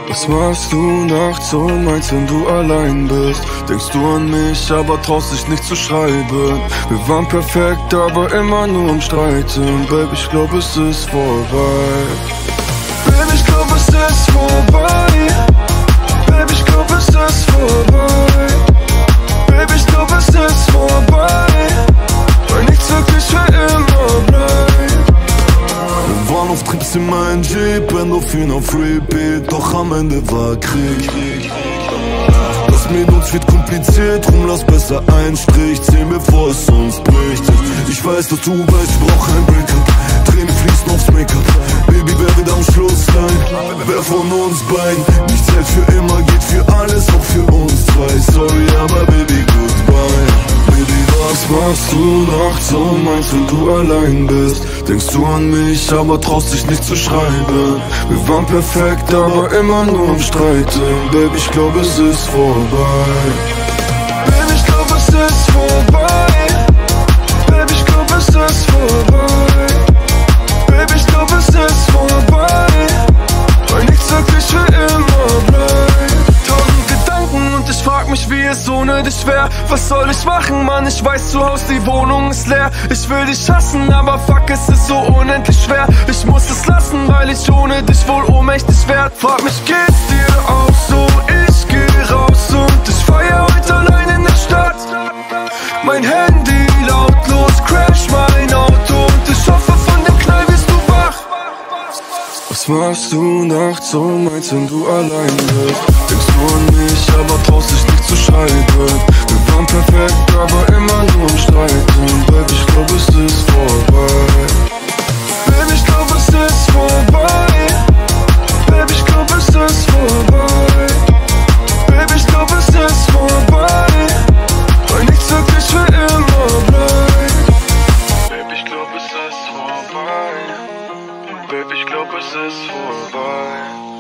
Was machst du nachts um 1, wenn du allein bist? Denkst du an mich, aber traust dich nicht zu schreiben. Wir waren perfekt, aber immer nur am Streiten. Baby, ich glaub, es ist vorbei. Baby, ich glaub, es ist vorbei. Baby, ich glaub, es ist vorbei. Baby, ich glaub, es ist vorbei. Weil nichts wirklich für immer bleibt. Wir waren auf Trips in meinem Jeep, Endorphin auf Repeat, doch am Ende war Krieg. Das mit uns wird kompliziert, drum lass besser einen Strich ziehen, bevor es uns bricht. Ich weiß, dass du weißt, ich brauch ein Breakup. Tränen fließen aufs Make-up. Baby, wer wird am Schluss sein? Wer von uns beiden? Nichts hält für immer, geht für alles, auch für uns zwei. Sorry, aber Baby, goodbye. Baby, was machst du nachts um 1, wenn du allein bist? Denkst du an mich, aber traust dich nicht zu schreiben. Wir waren perfekt, aber immer nur am Streiten. Baby, ich glaub, es ist vorbei. Baby, ich glaub, es ist vorbei. Baby, ich glaub, es ist vorbei. Baby, ich glaub, es ist vorbei. Weil nichts wirklich für immer bleibt. Tausend Gedanken und ich frag mich, wie es ohne dich wär. Was soll ich machen, Mann? Ich weiß, zu Hause die Wohnung ist leer. Ich will dich hassen, aber fuck, es ist so unendlich schwer. Ich muss es lassen, weil ich ohne dich wohl ohnmächtig werd. Frag mich, geht's dir auch so? Ich geh raus und ich feier heute allein in der Stadt. Mein Handy lautlos, crash mein Auto und ich hoffe, von dem Knall wirst du wach. Was machst du nachts um 1, wenn du allein bist? Denkst du an mich, aber traust dich nicht zu schreiben. Wir waren perfekt, aber immer nur am Streiten. Baby, ich glaub, es ist vorbei. Baby, ich glaub, es ist vorbei. Baby, ich glaub, es ist vorbei. Baby, ich glaub, es ist vorbei. Weil nichts wirklich für immer bleibt. Baby, ich glaub, es ist vorbei. Baby, ich glaub, es ist vorbei.